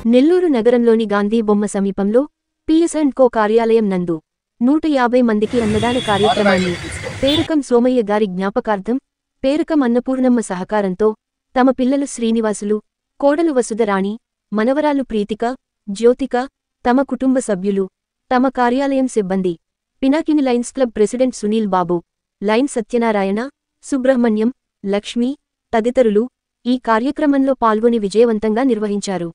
నెల్లూరు నగరంలోని గాంధీ బొమ్మ సమీపంలో పిఎస్&కో కార్యాలయం నందు 150 మందికి అన్నదాన కార్యక్రమాన్ని పేరకం సోమయ్య గారి జ్ఞాపకార్థం పేరకం అన్నపూర్ణమ్మ సహకారంతో తమ పిల్లలు శ్రీనివాసులు, కోడలు వసుధరాణి, మనవరాలు ప్రీతిక, జ్యోతిక, తమ కుటుంబ సభ్యులు, తమ కార్యాలయం సిబ్బంది, Pinakini lions club president Sunil Babu, lion Satyanarayana, Subrahmanyam, Lakshmi తదితరులు ఈ కార్యక్రమంలో పాల్గొని విజయవంతంగా నిర్వహించారు.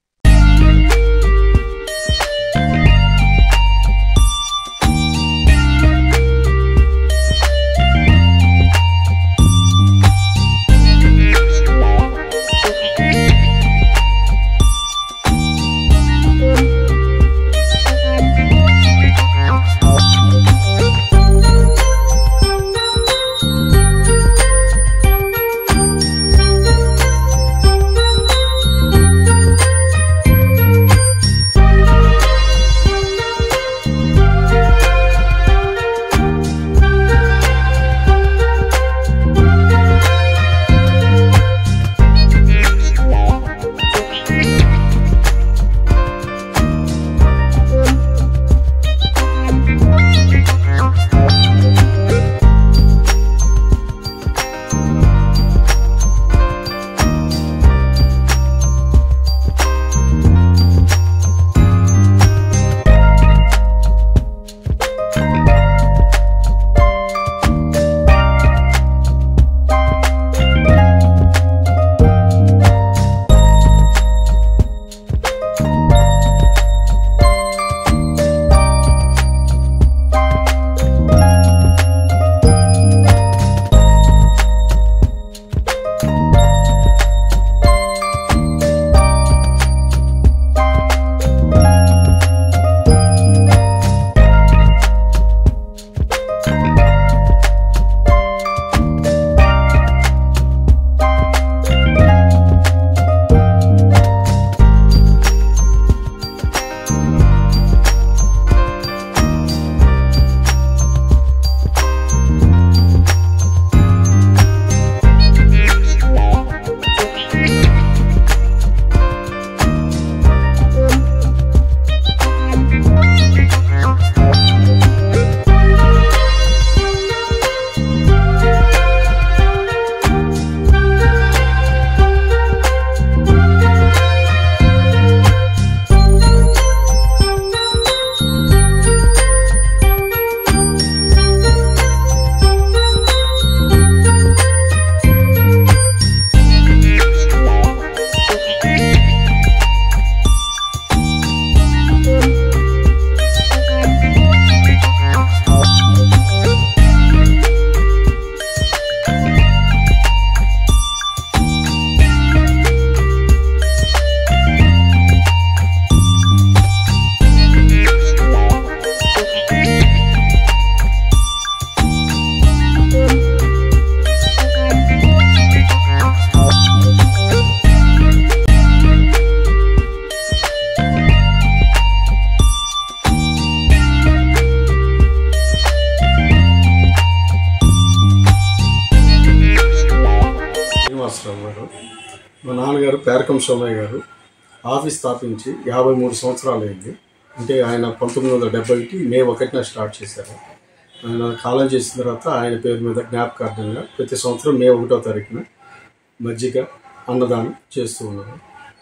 మా నాన్నగారు పేరకం సోమయ్య గారు ఆఫీస్ స్థాపించి 53 సంవత్సరాలు అయింది. అంటే ఆయన 1971 మే 1న స్టార్ట్ చేశారు. ఆయన కాలం చేసిన తర్వాత ఆయన పేరు మీద జ్ఞాపకార్థంగా ప్రతి సంవత్సరం మే 1వ తారీఖున మజ్జిగ అన్నదానం చేస్తూ ఉన్నారు.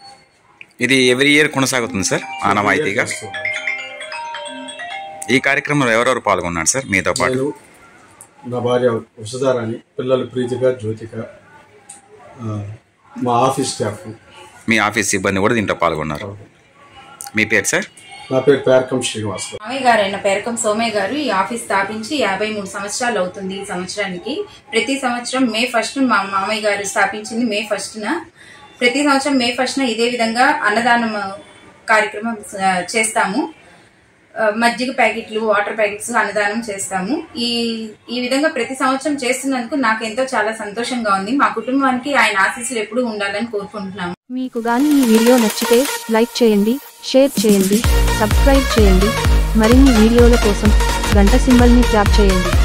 ఇది ఎవ్రీ ఇయర్ కొనసాగుతుంది సార్ ఆనవాయితీగా. ఈ కార్యక్రమంలో ఎవరెవరు పాల్గొన్నారు సార్ మీతో పాటు? నా భార్య వసుధారాణి, పిల్లలు ప్రీతిక, జ్యోతిక, మా ఆఫీస్ స్టాఫ్, మీ ఆఫీస్ సిబ్బంది కూడా దీంట్లో పాల్గొన్నారు. మీ పేరు సార్? నా పేరు పేరకం శ్రీనివాస్. మామయ్య గారు అయిన పేరకం సోమయ్య గారు ఈ ఆఫీస్ స్థాపించి 53 సంవత్సరాలు అవుతుంది. ఈ సంవత్సరానికి ప్రతి సంవత్సరం మే 1 మా మామయ్య గారు స్థాపించింది మే 1న. ప్రతి సంవత్సరం మే 1న ఇదే విధంగా అన్నదానం కార్యక్రమం చేస్తాము. మజ్జిగ ప్యాకెట్లు, వాటర్ ప్యాకెట్స్ అన్నదానం చేస్తాము. ఈ విధంగా ప్రతి సంవత్సరం చేస్తున్నందుకు నాకు ఎంతో చాలా సంతోషంగా ఉంది. మా కుటుంబానికి ఆయన ఆశీస్సులు ఎప్పుడూ ఉండాలని కోరుకుంటున్నాము. మీకు గాని ఈ వీడియో నచ్చితే లైక్ చేయండి, షేర్ చేయండి, సబ్స్క్రైబ్ చేయండి. మరిన్ని వీడియోల కోసం గంట సింబల్ ని ట్యాప్ చేయండి.